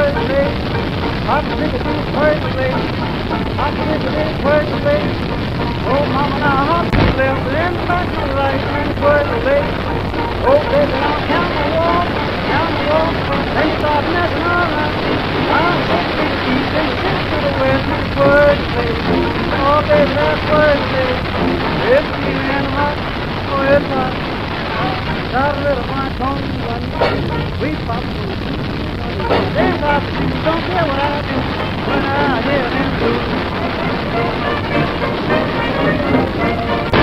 percolate. I can think of this percolate. I can think of this percolate. Oh, mama, now hop to the left and back to the right and percolate. Oh, baby, now count the walk, then start messing around. I'm 6 feet east and 6 to the west and percolate. Oh, baby, that's percolate. It's feeling hot, oh, it's hot. Got a little my tongue running. We pop then pop the shoes, don't care what I do when I hear them blue.